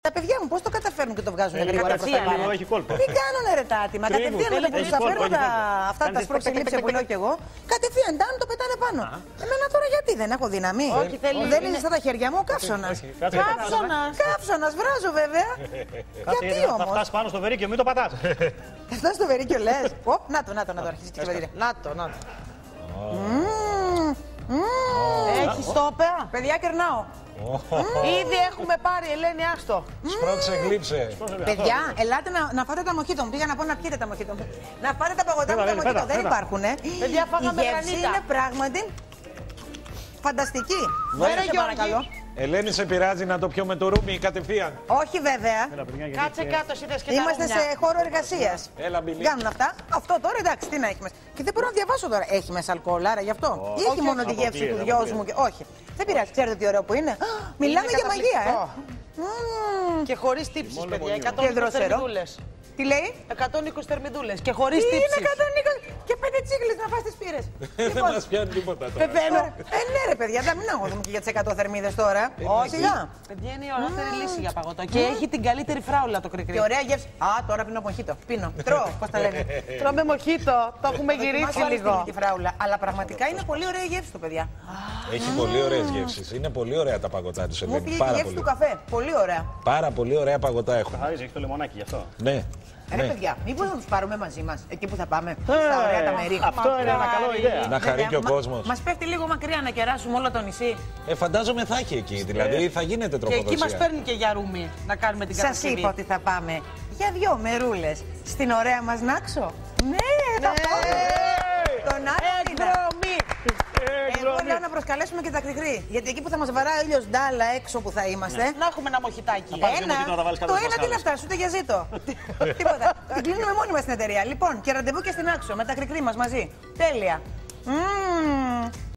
Τα παιδιά μου πώς το καταφέρνουν και το βγάζουν γρήγορα προς τα πάνω. Τι κάνουνε ρε τα άτομα. Κατευθείαν με το που τους αφαίρνω αυτά τα σπροξελίψια που λέω κι εγώ. Κατευθείαν τάνουν το πετάνε πάνω. Εμένα τώρα γιατί δεν έχω δύναμη. Δεν είναι στα τα χέρια μου ο καύσωνας. Καύσωνας, βράζω βέβαια. Γιατί όμως. Θα φτάσει πάνω στο βερίκιο, μην το πατάς. Θα φτάσει στο βερίκιο λες. Να το αρχίσει και ξεβατήρια. Να το. Έχει στόπεα. Παιδιά, κερνάω. Ήδη έχουμε πάρει, Ελένη, άστο. Σπρώξε, γλύψε. Παιδιά, ελάτε να φάτε τα μοχίτο μου. Πήγα να πω να πιείτε τα μοχίτο μου. Να φάτε τα παγωτά μου τα μοχίτο. Δεν υπάρχουν, Παιδιά, φάγαμε η γεύση γρανίτα. είναι πράγματι φανταστική. Βέβαια, Σε παρακαλώ. Ελένη, σε πειράζει να το πιω με το ρούμι κατευθείαν? Όχι βέβαια. Κάτσε κάτω, είδες και τα Είμαστε ρουμιά. σε χώρο εργασίας. Έλα, Μπιλί. Κάνουν αυτά. Αυτό τώρα εντάξει, τι να έχει μέσα. Και δεν μπορώ να διαβάσω τώρα. Έχει μέσα αλκοόλ, άρα γι' αυτό. Ή έχει μόνο τη γεύση του γιος μου. Όχι. Δεν πειράζει, ξέρετε τι ωραίο που είναι. Μιλάμε για μαγεία, Και χωρίς τύψεις, παιδιά. 120 Και δροσερό. θερμιδούλες. Τι λέει? 120 θερμιδούλες και χωρίς Τι είναι τύψεις. 120 και 5 τσίκλες να φας τις πύρες. Δεν μας πιάνει τίποτα τώρα. Πεθαίνω. Ναι ρε παιδιά, δεν μην αγχωθούμε και για τις 100 θερμίδες τώρα. Όχι. Παιδιά, είναι η ωραιότερη λύση για παγωτό. Και έχει την καλύτερη φράουλα το κρικρί. Και ωραία γεύση. Α, τώρα πίνω μοχίτο. Πίνω. Τρώω, πώς τα λένε. Τρώμε μοχίτο. Το έχουμε γυρίσει λίγο. Τη φράουλα. Αλλά πραγματικά είναι πολύ ωραία η γεύση του, παιδιά. Έχει πολύ ωραίες γεύσεις. Είναι πολύ ωραία τα παγωτά της Μου Ελένη. πήγε η γεύση του καφέ. Πολύ ωραία. Πάρα πολύ ωραία παγωτά έχουν. Χαρίζει, έχει το λεμονάκι γι' αυτό. Ναι. Ρε παιδιά, μήπως να τους πάρουμε μαζί μας εκεί που θα πάμε. Στα ωραία τα μέρη. Αυτό είναι ένα καλό ιδέα. Να χαρεί και ο κόσμος. Μας πέφτει λίγο μακριά να κεράσουμε όλο το νησί. Φαντάζομαι θα έχει εκεί. Δηλαδή θα γίνεται Και εκεί μας τροφοδοσία. παίρνει και για ρούμι να κάνουμε την Σας κατασκευή. είπα ότι θα πάμε για 2 μερούλες στην ωραία μας Νάξο. Ναι, θα πάμε. Τον άλλο μήνα. Εκδρομή. Εγώ λέω να προσκαλέσουμε και τα κρικρή. Γιατί εκεί που θα μας βαράει ο ήλιος ντάλα έξω που θα είμαστε. Να έχουμε ένα μοχιτάκι. πάρεις δύο μοχίτο να τα βάλεις κάτω Το στις ένα τι να μασχάλες. φτάσει, ούτε για ζήτο. Τίποτα. Την κλείνουμε μόνοι μας στην εταιρεία. Λοιπόν, και ραντεβού και στην Άξο με τα κρικρή μας μαζί. Τέλεια.